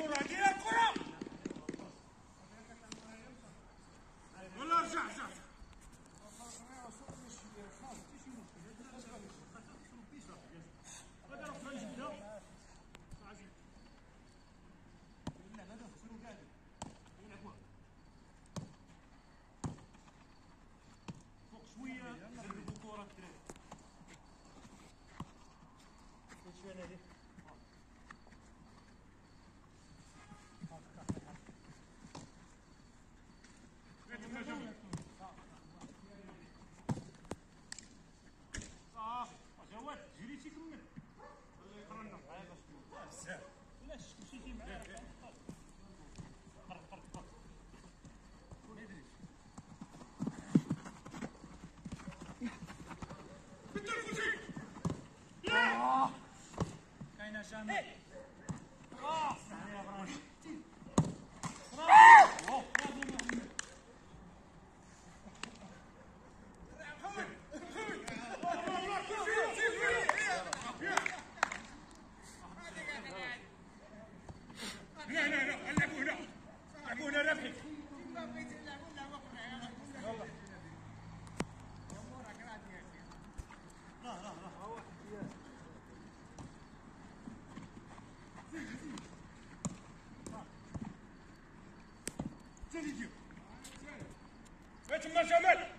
تما جمال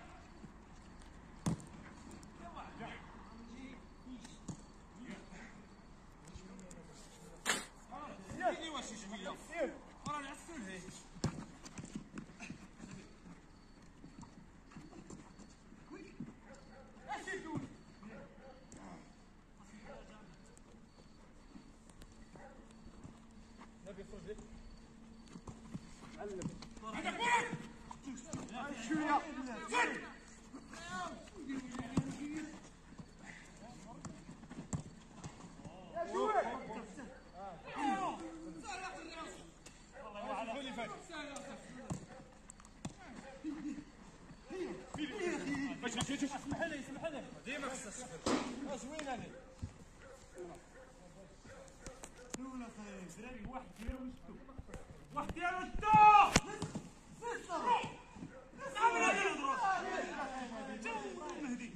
اسمح لي ديما زوين هذه دوله دراري واحد ديالو وشتو واحد ديالو مهدي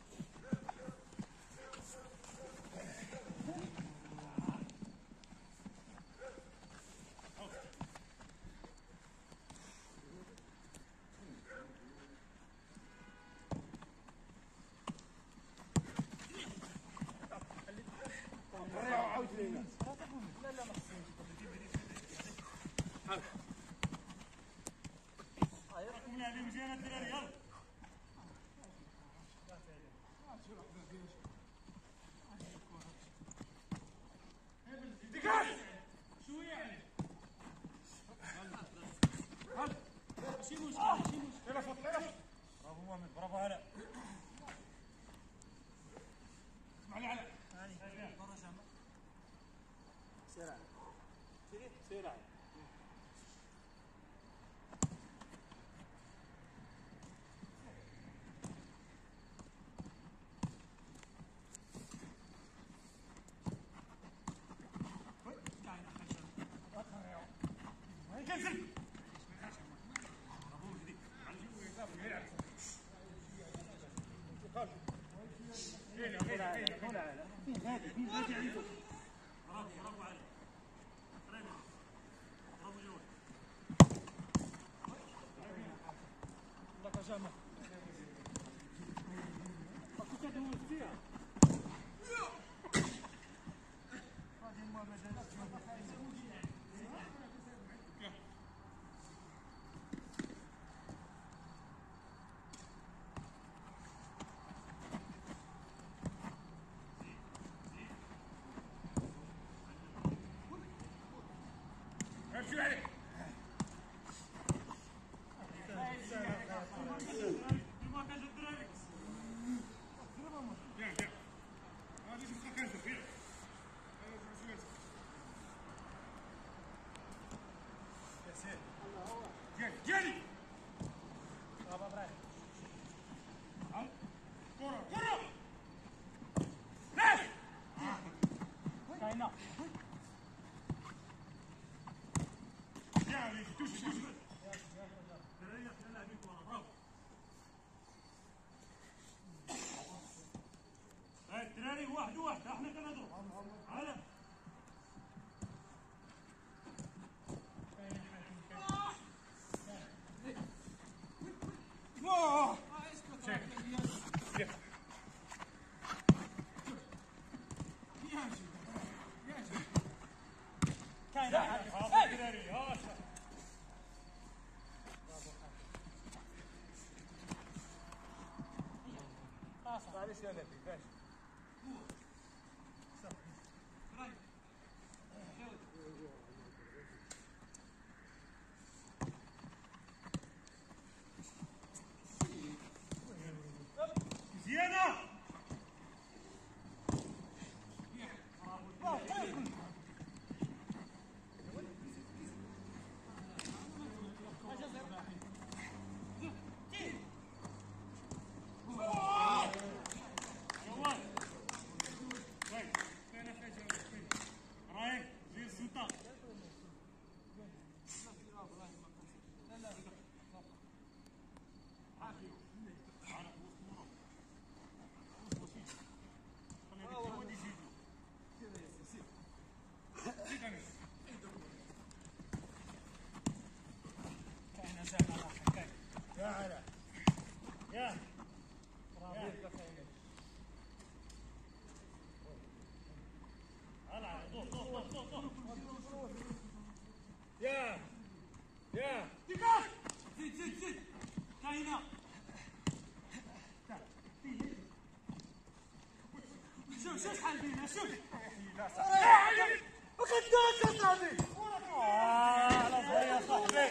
مزيانه الدراري يلا دقاق شويه يعني هل ماشي مشكل برافو مؤمن برافو هلا اسمع لي علاء سير امشي عليك جالي بابا ابراهيم كرة ناس كاينه الدراري واحد واحد احنا كنهضروا على معلش يا نبي باش مزيانة رايك زي السلطان يا علا يا يا يا دقاق زيد زيد زيد كاينه شوف شو شحال بينا شوف وخدوك يا صاحبي لا صغير يا صاحبي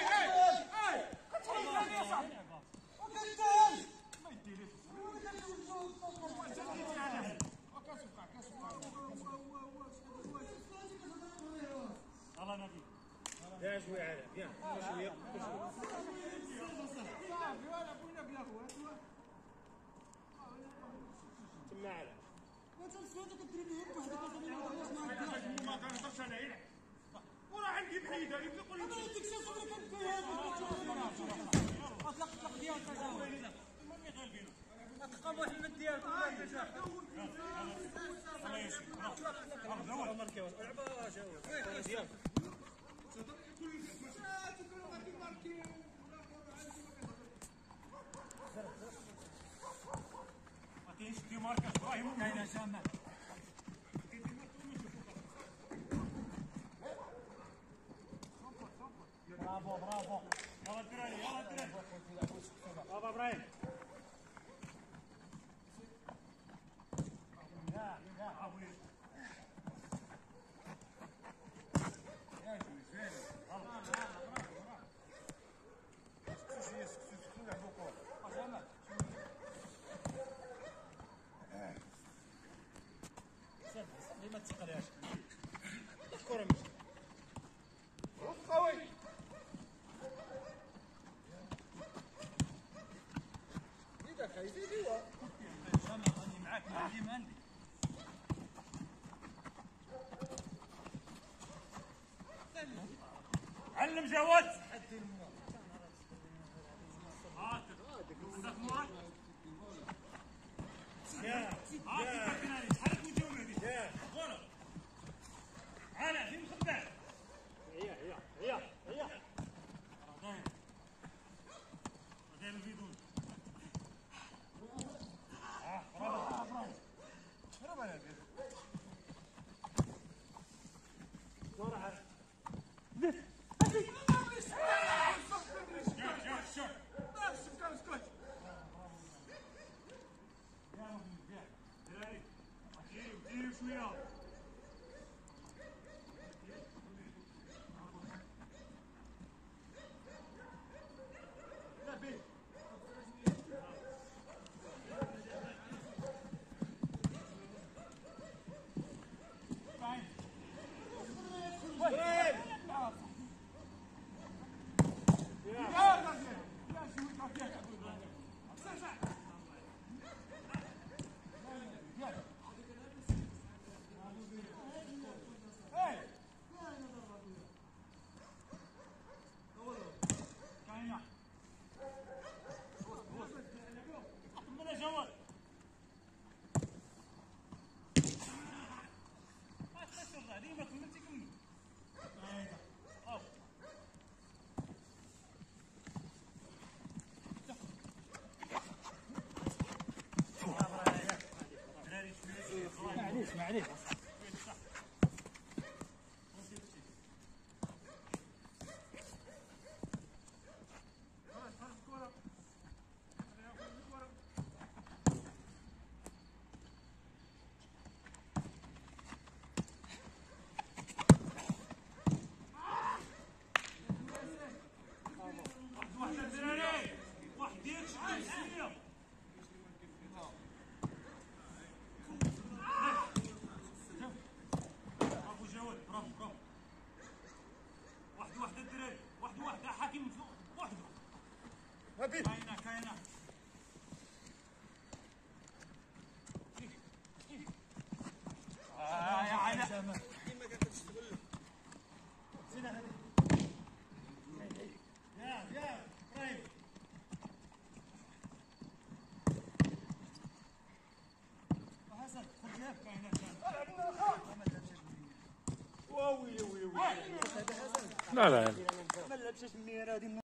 كتحيد يا صاحبي وكدام ما يديريش الله نبي يا شوي على يا شويه تما على ما كنهضرش انا هنا وراه عندي بعيده اللي كيقول لي ديك شي صبرك اطلق ديالك المهم غالبين تلقى محمد ديالك الله يسلمك الله يسلمك لعبه جاوب ديالك ما كاينش دي ماركه ابراهيم كاينه جامع برافو برافو يلا الدراري يلا الدراري برافو ابراهيم يا برافو ما تسقلهاش الكره مشي قوي يدك يزيد هو انا راني معاك معلم عندي علم جواد يا حرك وجهه يا غلط على في مخبع هي داير الفيدون برافو برافو يا بيه صراحه شويه لا بيه باين عليه. كاينه يا عيني كيما قالت تشتغل زينه هذه يا ابراهيم حسن خذ كاينه لا لا ما لبسش الميرا هذه.